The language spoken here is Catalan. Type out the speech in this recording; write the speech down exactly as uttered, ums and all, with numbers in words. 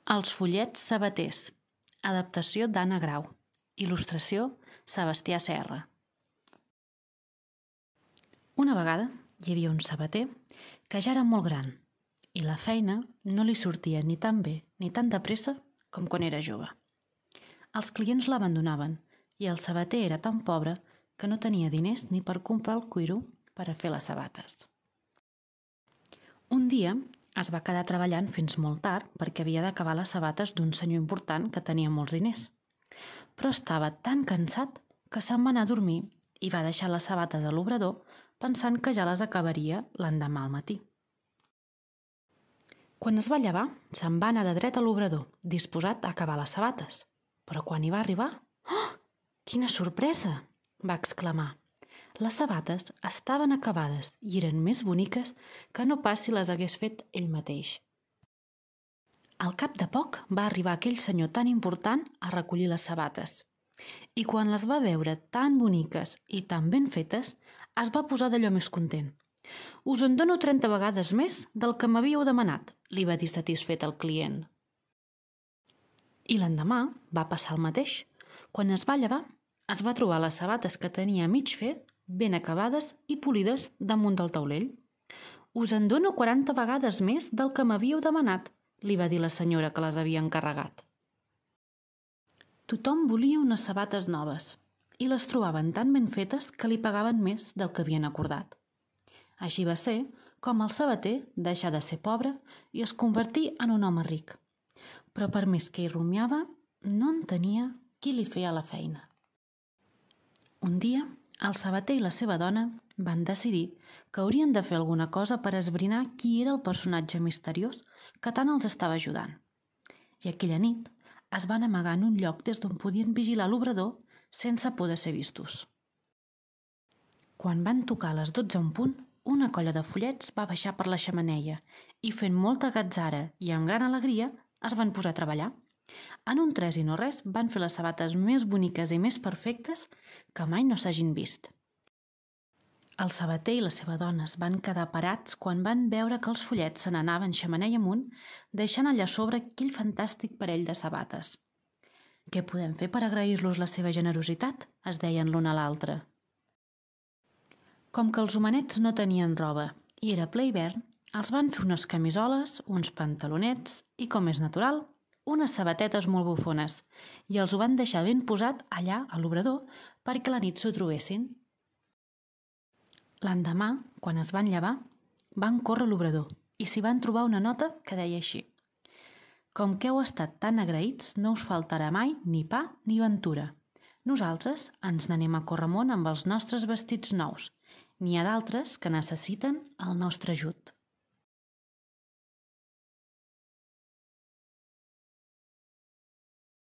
Els follets sabaters. Adaptació d'Anna Grau. Il·lustració Sebastià Serra. Una vegada hi havia un sabater que ja era molt gran i la feina no li sortia ni tan bé ni tan de pressa com quan era jove. Els clients l'abandonaven i el sabater era tan pobre que no tenia diners ni per comprar el cuiro per a fer les sabates. Un dia es va quedar treballant fins molt tard perquè havia d'acabar les sabates d'un senyor important que tenia molts diners. Però estava tan cansat que se'n va anar a dormir i va deixar les sabates a l'obrador pensant que ja les acabaria l'endemà al matí. Quan es va llevar, se'n va anar de dret a l'obrador, disposat a acabar les sabates. Però quan hi va arribar... Oh! Quina sorpresa! Va exclamar. Les sabates estaven acabades i eren més boniques que no pas si les hagués fet ell mateix. Al cap de poc va arribar aquell senyor tan important a recollir les sabates. I quan les va veure tan boniques i tan ben fetes, es va posar d'allò més content. «Us en dono trenta vegades més del que m'havíeu demanat», li va dir satisfet al client. I l'endemà va passar el mateix. Quan es va llevar, es va trobar les sabates que tenia a mig fer, ben acabades i polides damunt del taulell. «Us en dono quaranta vegades més del que m'havíeu demanat», li va dir la senyora que les havia encarregat. Tothom volia unes sabates noves i les trobaven tan ben fetes que li pagaven més del que havien acordat. Així va ser com el sabater deixà de ser pobre i es convertí en un home ric. Però per més que hi rumiava, no entenia qui li feia la feina. Un dia, el sabater i la seva dona van decidir que haurien de fer alguna cosa per esbrinar qui era el personatge misteriós que tant els estava ajudant. I aquella nit es van amagar en un lloc des d'on podien vigilar l'obrador sense por de ser vistos. Quan van tocar a les dotze en punt, una colla de follets va baixar per la xemeneia i, fent molta gatzara i amb gran alegria, es van posar a treballar. En un tres i no res van fer les sabates més boniques i més perfectes que mai no s'hagin vist. El sabater i la seva dona es van quedar parats quan van veure que els follets se n'anaven xemeneia amunt, deixant allà sobre aquell fantàstic parell de sabates. «Què podem fer per agrair-los la seva generositat?», es deien l'un a l'altre. Com que els homenets no tenien roba i era ple hivern, els van fer unes camisoles, uns pantalonets i, com és natural, unes sabatetes molt bufones, i els ho van deixar ben posat allà a l'obrador perquè la nit s'ho trobessin. L'endemà, quan es van llevar, van córrer a l'obrador i s'hi van trobar una nota que deia així: «Com que heu estat tan agraïts, no us faltarà mai ni pa ni ventura. Nosaltres ens n'anem a Corremunt amb els nostres vestits nous. N'hi ha d'altres que necessiten el nostre ajut».